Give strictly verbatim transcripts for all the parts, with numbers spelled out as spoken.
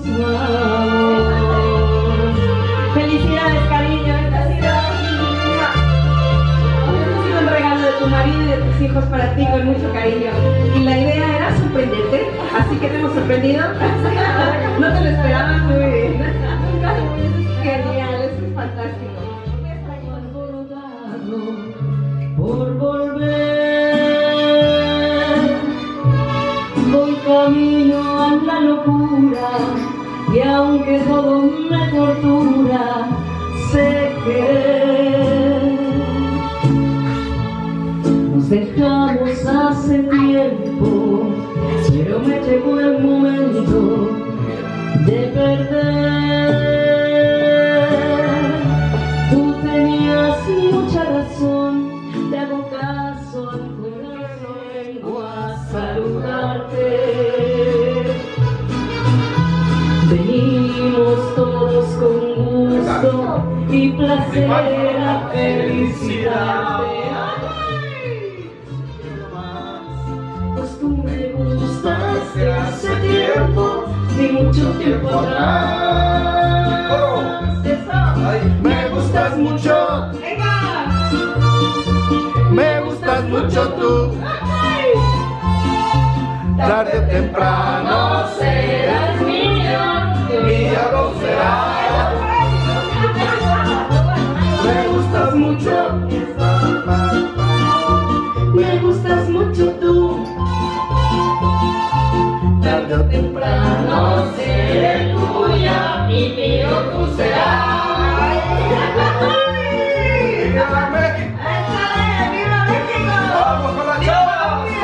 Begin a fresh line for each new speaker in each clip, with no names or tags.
su amor. Felicidades, cariño, este ha sido, este ha sido un regalo de tu marido y de tus hijos para ti con mucho cariño. Y la idea era sorprenderte, así que te hemos sorprendido. No te lo esperabas, muy bien. Genial, eso es fantástico. Por volver, voy camino a la locura, y aunque todo me tortura, sé que nos dejamos hace tiempo, pero me llegó el momento de perder. Tú tenías mucha razón, te hago caso al corazón, vengo a saludarte. Venimos todos con gusto y placer a felicitarte. Pues tú me gustas de hace tiempo, ni mucho tiempo atrás.
Me gustas mucho, me gustas mucho tú. Tarde o temprano serás mío, mío lo serás. Me gustas mucho,
me gustas mucho tú. Tarde o temprano seré tuya y mío tú serás.
Vamos con la chava.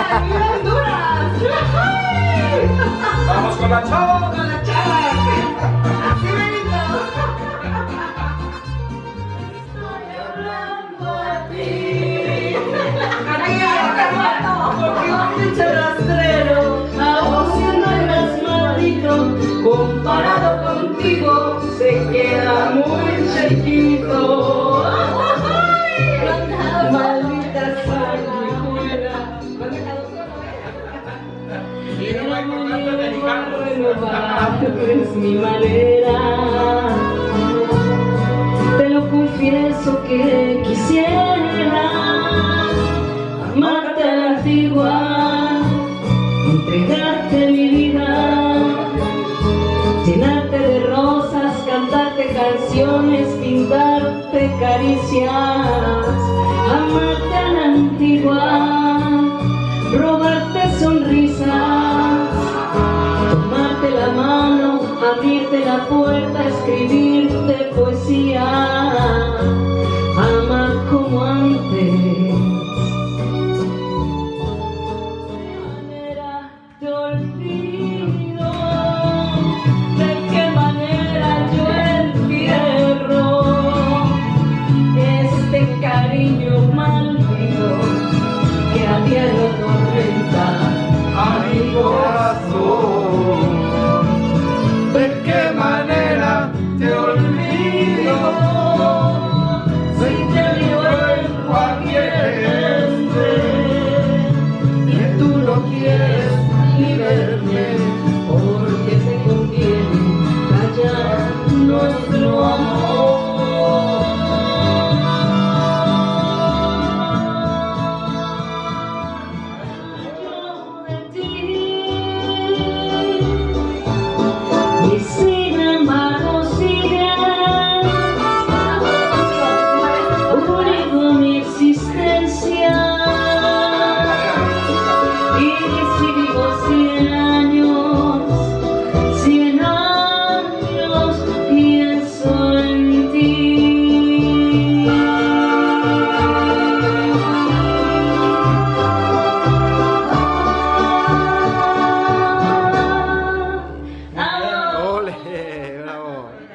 Vamos con la chava.
Con la chava. Así bonito. Estoy hablando a ti. Porque un pinche rastrero, aún siendo el más maldito, comparado contigo, se queda muy chiquito. Maldita sanguijuela. ¿Me has dejado solo, eh? Y no me vuelvo a renovar, es mi manera. Te lo confieso que quisiera amarte a la antigua, entregarte mi vida, llenarte de rosas, cantarte canciones, pintarte caricias, amarte a la antigua, robarte sonrisas, tomarte la mano, abrirte la puerta, escribirte poesía, amar como antes. Te olvido, de qué manera yo entierro este cariño maldito que a diario atormenta
A mi corazón. ¿De qué manera te olvido? Si te digo en cualquier gente que tú no quieres ni verme,
porque se conviene callar nuestro amor. Yo de ti, y sin embargo sigues unido a mi existencia. Y si vivo cien años, cien años pienso en ti.
Ole, bravo.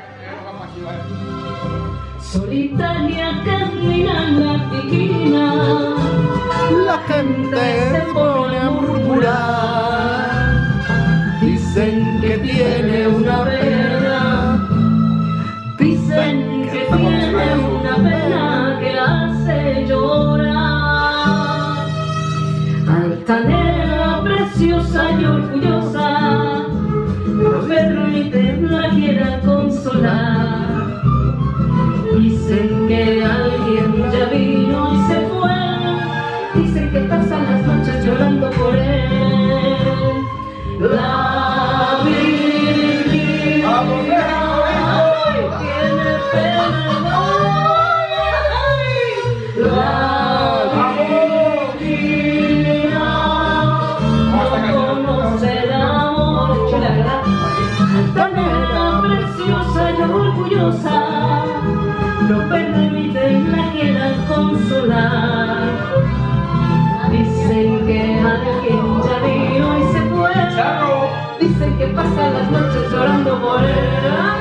Solitaria camina en la esquina,
La gente se pone a murmurar. Dicen que tiene una pena,
dicen que tiene una pena que la hace llorar. Altanera, preciosa y orgullosa, permiten la quiera consolar. Dicen que alguien ya vino y se fue, dicen que pasan las noches llorando por él. La virginidad tiene pena. La virginidad no conoce el amor. Yo la verdad, tan era preciosa y orgullosa, no permiten la quieran consolar. Dicen que alguien ya vino y se fue, dicen que pasan las noches llorando por él.